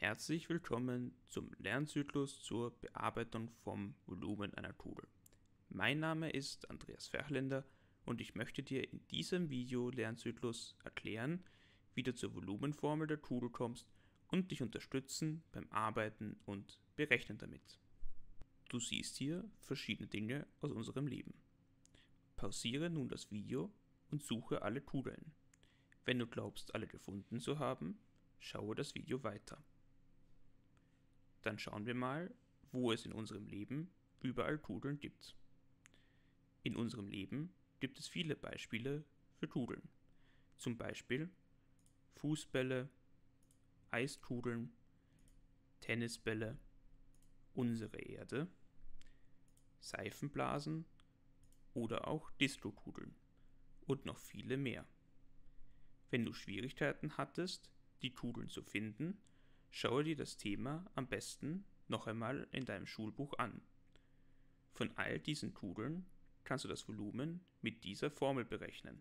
Herzlich willkommen zum Lernzyklus zur Bearbeitung vom Volumen einer Tugel. Mein Name ist Andreas Ferchländer und ich möchte dir in diesem Video-Lernzyklus erklären, wie du zur Volumenformel der Tugel kommst und dich unterstützen beim Arbeiten und Berechnen damit. Du siehst hier verschiedene Dinge aus unserem Leben. Pausiere nun das Video und suche alle Tugeln. Wenn du glaubst, alle gefunden zu haben, schaue das Video weiter. Dann schauen wir mal, wo es in unserem Leben überall Tugeln gibt. In unserem Leben gibt es viele Beispiele für Tugeln. Zum Beispiel Fußbälle, Eistugeln, Tennisbälle, unsere Erde, Seifenblasen oder auch Disco-Kugeln und noch viele mehr. Wenn du Schwierigkeiten hattest, die Tugeln zu finden, schaue dir das Thema am besten noch einmal in deinem Schulbuch an. Von all diesen Tugeln kannst du das Volumen mit dieser Formel berechnen.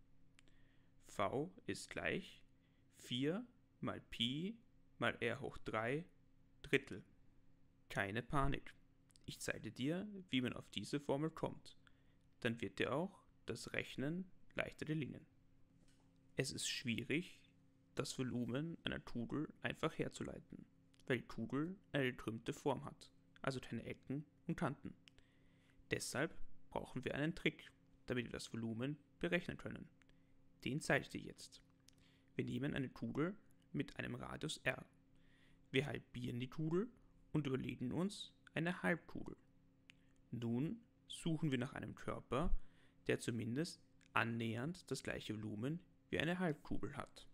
V ist gleich 4 mal Pi mal r hoch 3 Drittel. Keine Panik, ich zeige dir, wie man auf diese Formel kommt. Dann wird dir auch das Rechnen leichter gelingen. Es ist schwierig, das Volumen einer Tugel einfach herzuleiten, weil die Tugel eine gekrümmte Form hat, also keine Ecken und Kanten. Deshalb brauchen wir einen Trick, damit wir das Volumen berechnen können. Den zeige ich dir jetzt. Wir nehmen eine Tugel mit einem Radius r. Wir halbieren die Tugel und überlegen uns eine Halbkugel. Nun suchen wir nach einem Körper, der zumindest annähernd das gleiche Volumen wie eine Halbkugel hat.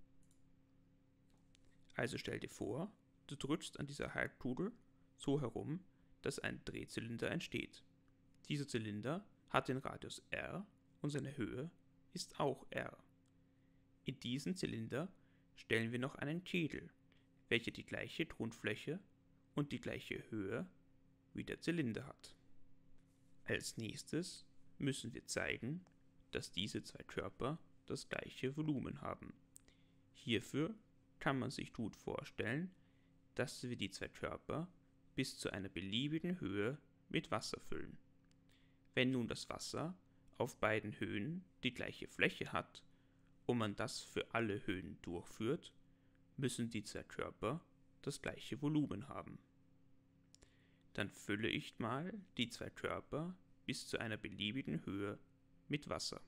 Also stell dir vor, du drückst an dieser Halbkugel so herum, dass ein Drehzylinder entsteht. Dieser Zylinder hat den Radius r und seine Höhe ist auch r. In diesen Zylinder stellen wir noch einen Kegel, welcher die gleiche Grundfläche und die gleiche Höhe wie der Zylinder hat. Als nächstes müssen wir zeigen, dass diese zwei Körper das gleiche Volumen haben. Hierfür kann man sich gut vorstellen, dass wir die zwei Körper bis zu einer beliebigen Höhe mit Wasser füllen. Wenn nun das Wasser auf beiden Höhen die gleiche Fläche hat und man das für alle Höhen durchführt, müssen die zwei Körper das gleiche Volumen haben. Dann fülle ich mal die zwei Körper bis zu einer beliebigen Höhe mit Wasser.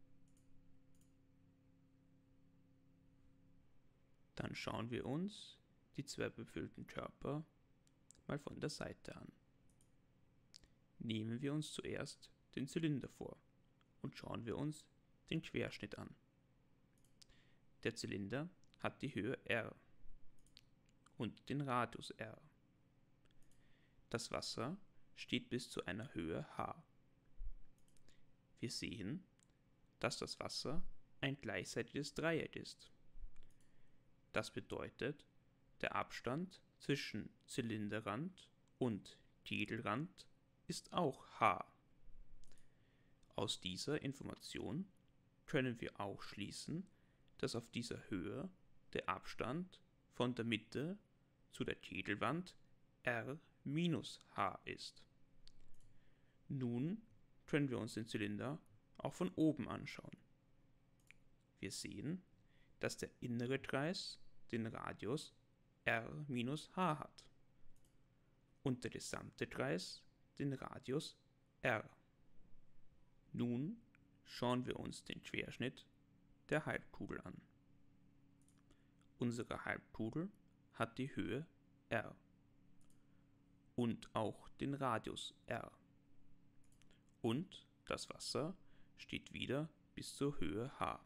Dann schauen wir uns die zwei befüllten Körper mal von der Seite an. Nehmen wir uns zuerst den Zylinder vor und schauen wir uns den Querschnitt an. Der Zylinder hat die Höhe r und den Radius r. Das Wasser steht bis zu einer Höhe h. Wir sehen, dass das Wasser ein gleichseitiges Dreieck ist. Das bedeutet, der Abstand zwischen Zylinderrand und Kegelrand ist auch h. Aus dieser Information können wir auch schließen, dass auf dieser Höhe der Abstand von der Mitte zu der Kegelwand r minus h ist. Nun können wir uns den Zylinder auch von oben anschauen. Wir sehen, dass der innere Kreis den Radius r minus h hat und der gesamte Kreis den Radius r. Nun schauen wir uns den Querschnitt der Halbkugel an. Unsere Halbkugel hat die Höhe r und auch den Radius r. Und das Wasser steht wieder bis zur Höhe h.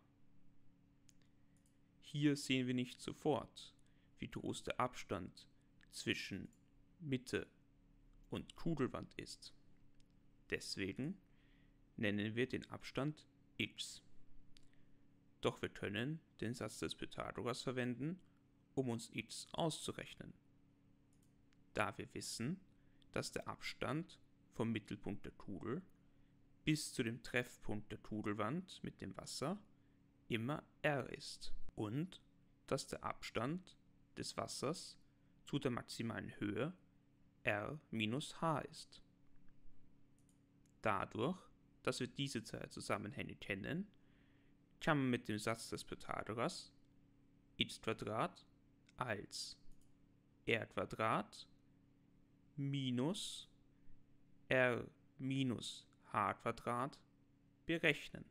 Hier sehen wir nicht sofort, wie groß der Abstand zwischen Mitte und Kugelwand ist. Deswegen nennen wir den Abstand x. Doch wir können den Satz des Pythagoras verwenden, um uns x auszurechnen. Da wir wissen, dass der Abstand vom Mittelpunkt der Kugel bis zu dem Treffpunkt der Kugelwand mit dem Wasser immer r ist und dass der Abstand des Wassers zu der maximalen Höhe r minus h ist. Dadurch, dass wir diese zwei Zusammenhänge kennen, kann man mit dem Satz des Pythagoras x² als r² minus r minus h² berechnen.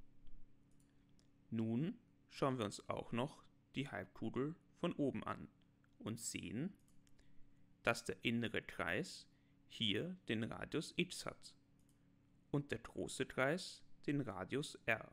Nun schauen wir uns auch noch die Halbkugel von oben an und sehen, dass der innere Kreis hier den Radius x hat und der große Kreis den Radius r.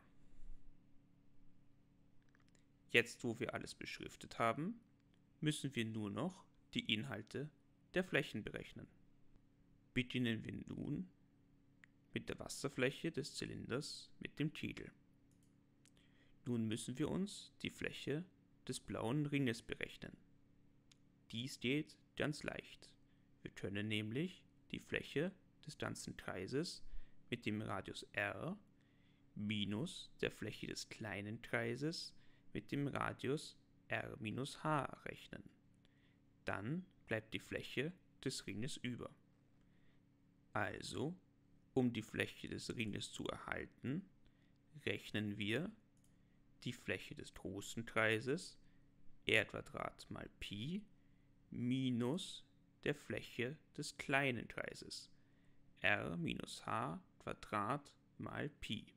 Jetzt, wo wir alles beschriftet haben, müssen wir nur noch die Inhalte der Flächen berechnen. Beginnen wir nun mit der Wasserfläche des Zylinders mit dem Kegel. Nun müssen wir uns die Fläche des blauen Ringes berechnen. Dies geht ganz leicht. Wir können nämlich die Fläche des ganzen Kreises mit dem Radius r minus der Fläche des kleinen Kreises mit dem Radius r minus h rechnen. Dann bleibt die Fläche des Ringes über. Also, um die Fläche des Ringes zu erhalten, rechnen wir die Fläche des großen Kreises r² mal Pi minus der Fläche des kleinen Kreises r minus h² mal Pi.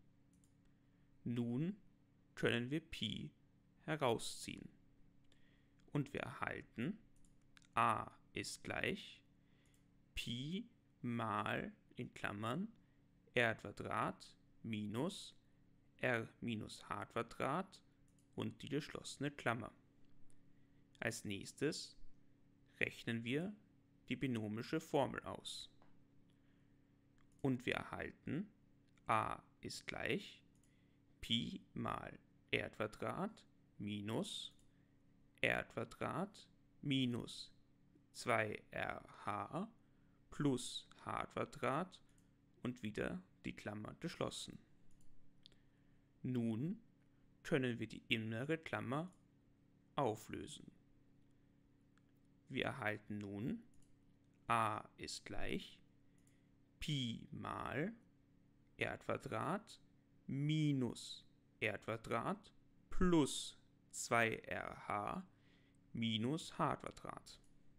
Nun können wir Pi herausziehen und wir erhalten a ist gleich Pi mal in Klammern r² minus r minus h² und die geschlossene Klammer. Als nächstes rechnen wir die binomische Formel aus. Und wir erhalten a ist gleich Pi mal r² minus r² minus 2rh plus h² und wieder die Klammer geschlossen. Nun können wir die innere Klammer auflösen. Wir erhalten nun a ist gleich Pi mal r² minus r² plus 2rh minus h².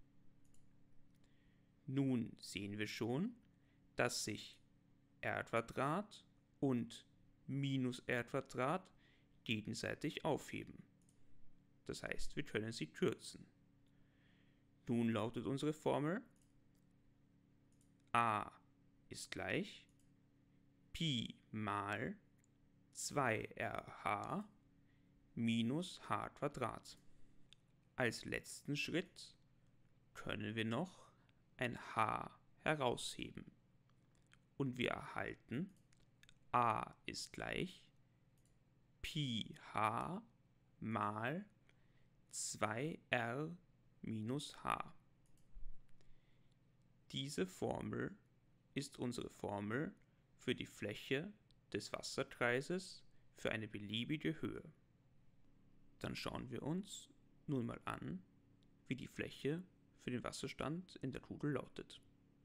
Nun sehen wir schon, dass sich r² und minus r² gegenseitig aufheben. Das heißt, wir können sie kürzen. Nun lautet unsere Formel a ist gleich Pi mal 2rh minus h². Als letzten Schritt können wir noch ein h herausheben und wir erhalten a ist gleich Pi h mal 2r minus h. Diese Formel ist unsere Formel für die Fläche des Wasserkreises für eine beliebige Höhe. Dann schauen wir uns nun mal an, wie die Fläche für den Wasserstand in der Kugel lautet.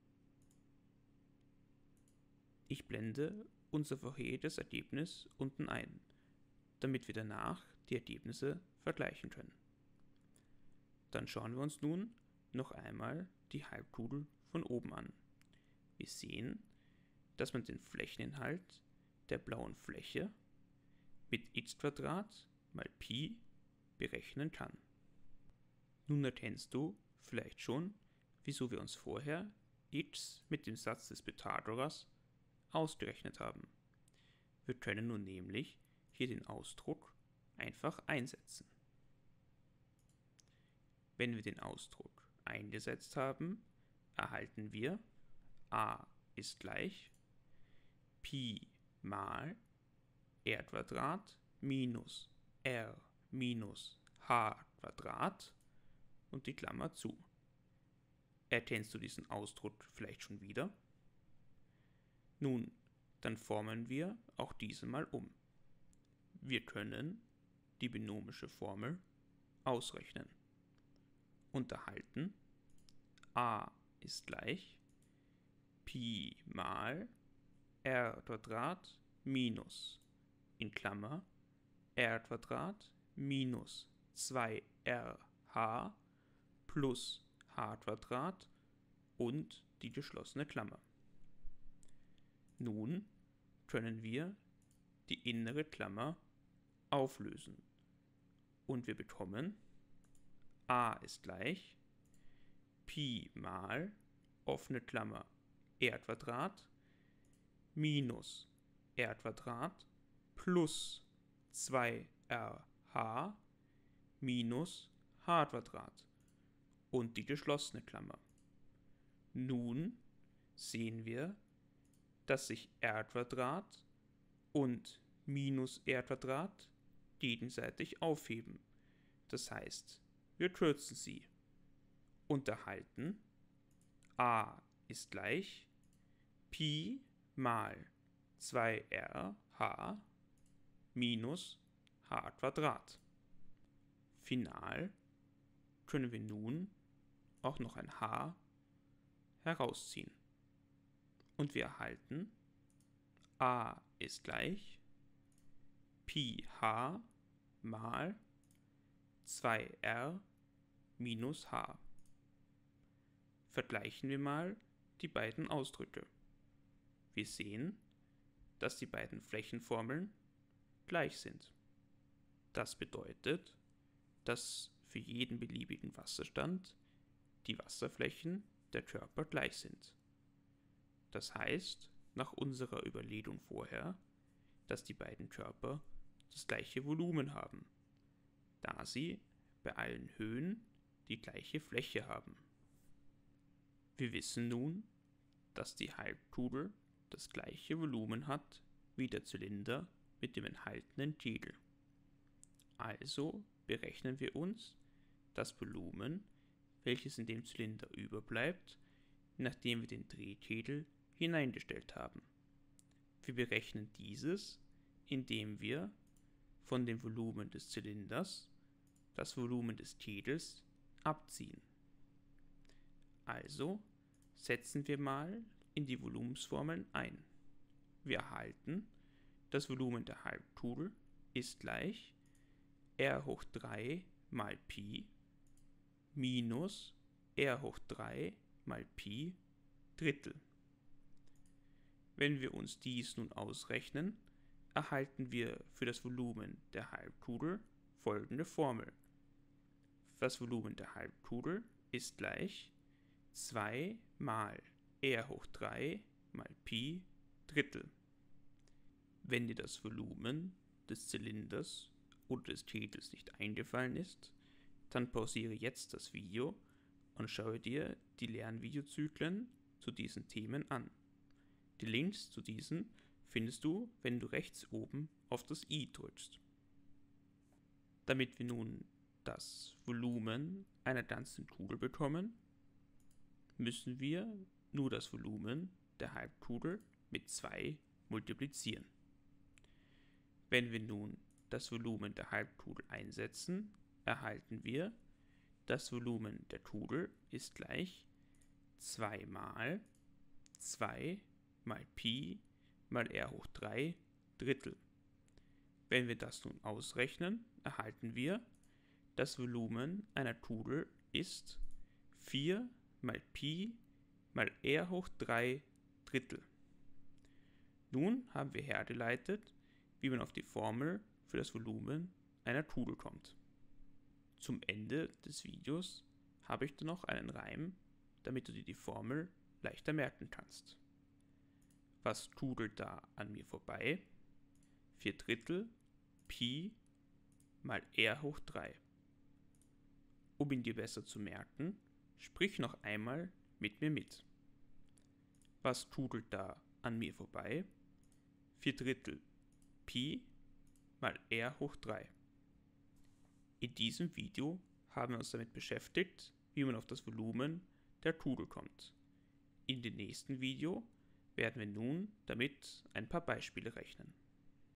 Ich blende unser vorheriges Ergebnis unten ein, damit wir danach die Ergebnisse vergleichen können. Dann schauen wir uns nun noch einmal die Halbkugel von oben an. Wir sehen, dass man den Flächeninhalt der blauen Fläche mit x² mal Pi berechnen kann. Nun erkennst du vielleicht schon, wieso wir uns vorher x mit dem Satz des Pythagoras ausgerechnet haben. Wir können nun nämlich hier den Ausdruck einfach einsetzen. Wenn wir den Ausdruck eingesetzt haben, erhalten wir a ist gleich Pi mal r² minus r minus h² und die Klammer zu. Erkennst du diesen Ausdruck vielleicht schon wieder? Nun, dann formen wir auch diese mal um. Wir können die binomische Formel ausrechnen. und erhalten a ist gleich Pi mal r² minus in Klammer r² minus 2rh plus h² und die geschlossene Klammer. Nun können wir die innere Klammer auflösen und wir bekommen a ist gleich Pi mal offene Klammer r² minus r² plus 2rh minus h² und die geschlossene Klammer. Nun sehen wir, dass sich r² und minus r² gegenseitig aufheben. Das heißt, wir kürzen sie und erhalten a ist gleich Pi mal 2rh minus h². Final können wir nun auch noch ein h herausziehen. Und wir erhalten a ist gleich Pi h mal 2r minus h. Vergleichen wir mal die beiden Ausdrücke. Wir sehen, dass die beiden Flächenformeln gleich sind. Das bedeutet, dass für jeden beliebigen Wasserstand die Wasserflächen der Körper gleich sind. Das heißt, nach unserer Überlegung vorher, dass die beiden Körper das gleiche Volumen haben, da sie bei allen Höhen die gleiche Fläche haben. Wir wissen nun, dass die Halbkugel das gleiche Volumen hat wie der Zylinder mit dem enthaltenen Kegel. Also berechnen wir uns das Volumen, welches in dem Zylinder überbleibt, nachdem wir den Drehkegel hineingestellt haben. Wir berechnen dieses, indem wir von dem Volumen des Zylinders das Volumen des Kegels abziehen. Also setzen wir mal in die Volumensformeln ein. Wir erhalten, das Volumen der Halbkugel ist gleich r hoch 3 mal Pi minus r hoch 3 mal Pi Drittel. Wenn wir uns dies nun ausrechnen, erhalten wir für das Volumen der Halbkugel folgende Formel. Das Volumen der Halbkugel ist gleich 2 mal r hoch 3 mal Pi Drittel. Wenn dir das Volumen des Zylinders oder des Kegels nicht eingefallen ist, dann pausiere jetzt das Video und schaue dir die Lernvideozyklen zu diesen Themen an. Die Links zu diesen findest du, wenn du rechts oben auf das i drückst. Damit wir nun das Volumen einer ganzen Kugel bekommen, müssen wir nur das Volumen der Halbkugel mit 2 multiplizieren. Wenn wir nun das Volumen der Halbkugel einsetzen, erhalten wir, das Volumen der Kugel ist gleich 2 mal 2 mal Pi mal r hoch 3 Drittel. Wenn wir das nun ausrechnen, erhalten wir, das Volumen einer Kugel ist 4 mal Pi mal r hoch 3 Drittel. Nun haben wir hergeleitet, wie man auf die Formel für das Volumen einer Kugel kommt. Zum Ende des Videos habe ich dann noch einen Reim, damit du dir die Formel leichter merken kannst. Was kugelt da an mir vorbei? 4 Drittel Pi mal r hoch 3. Um ihn dir besser zu merken, sprich noch einmal mit mir mit. Was kugelt da an mir vorbei? 4 Drittel Pi mal r hoch 3. In diesem Video haben wir uns damit beschäftigt, wie man auf das Volumen der Kugel kommt. In dem nächsten Video werden wir nun damit ein paar Beispiele rechnen.